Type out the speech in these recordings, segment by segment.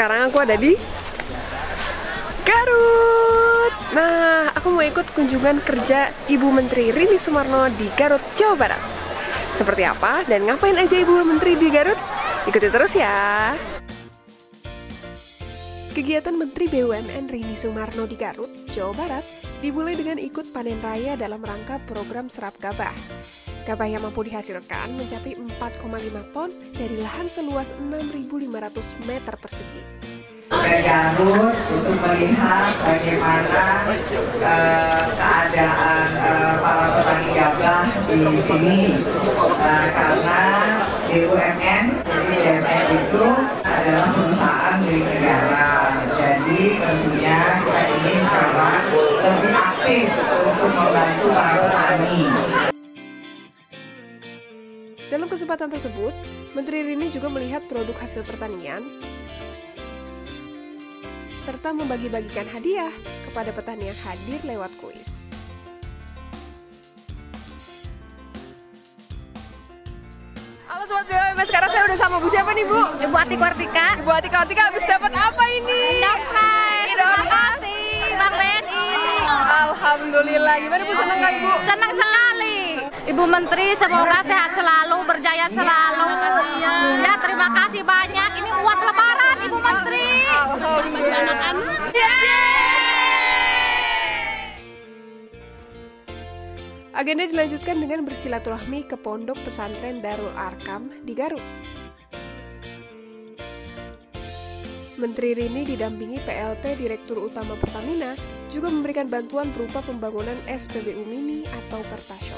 Sekarang aku ada di Garut. Nah, aku mau ikut kunjungan kerja Ibu Menteri Rini Sumarno di Garut, Jawa Barat. Seperti apa dan ngapain aja Ibu Menteri di Garut? Ikuti terus ya. Kegiatan Menteri BUMN Rini Sumarno di Garut, Jawa Barat dimulai dengan ikut panen raya dalam rangka program Serap Gabah. Gabah yang mampu dihasilkan mencapai 4,5 ton dari lahan seluas 6.500 meter persegi. Ke Garut untuk melihat bagaimana keadaan para petani gabah di sini, karena BUMN, jadi BUMN itu adalah perusahaan milik negara. Jadi tentunya kita ingin sekarang lebih aktif untuk membantu para petani. Dalam kesempatan tersebut, Menteri Rini juga melihat produk hasil pertanian serta membagi-bagikan hadiah kepada petani yang hadir lewat kuis. Halo Sobat BUMN, sekarang saya udah sama Bu siapa nih Bu? Ibu Atik Wartika. Ibu Atika habis dapat apa ini? Damai. Terima kasih Bang BNI. Alhamdulillah, gimana Bu, senang nggak Ibu? Senang sekali. Ibu Menteri semoga sehat selalu, berjaya selalu. Ya terima kasih banyak. Ini buat Lebaran Ibu Menteri. Alhamdulillah. Agenda dilanjutkan dengan bersilaturahmi ke Pondok Pesantren Darul Arkam di Garut. Menteri Rini didampingi PLT Direktur Utama Pertamina juga memberikan bantuan berupa pembangunan SPBU Mini atau Pertashop.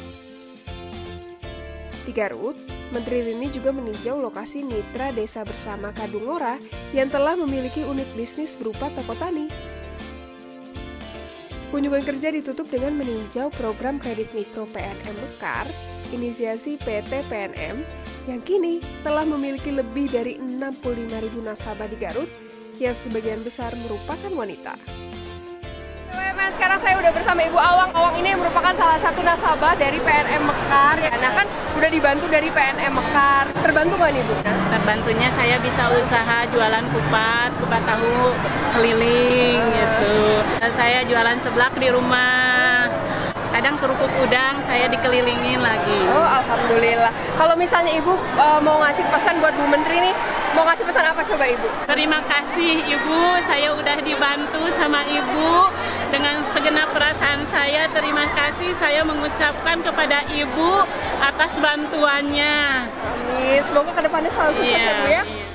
Di Garut, Menteri Rini juga meninjau lokasi mitra desa bersama Kadungora yang telah memiliki unit bisnis berupa toko tani. Kunjungan kerja ditutup dengan meninjau program kredit mikro PNM Mekar, inisiasi PT PNM, yang kini telah memiliki lebih dari 65.000 nasabah di Garut, yang sebagian besar merupakan wanita. Sekarang saya udah bersama Ibu Awang. Awang ini merupakan salah satu nasabah dari PNM Mekar. Ya, nah kan udah dibantu dari PNM Mekar. Terbantu nggak nih Bu? Terbantunya saya bisa usaha jualan kupat tahu keliling gitu. Saya jualan seblak di rumah. Kadang kerupuk udang saya dikelilingin lagi. Oh, alhamdulillah. Kalau misalnya Ibu mau ngasih pesan buat Bu Menteri nih, mau ngasih pesan apa coba Ibu? Terima kasih Ibu, saya udah dibantu sama Ibu. Dengan segenap perasaan saya, terima kasih saya mengucapkan kepada Ibu atas bantuannya. Amin. Semoga kedepannya selalu sukses ya Bu ya.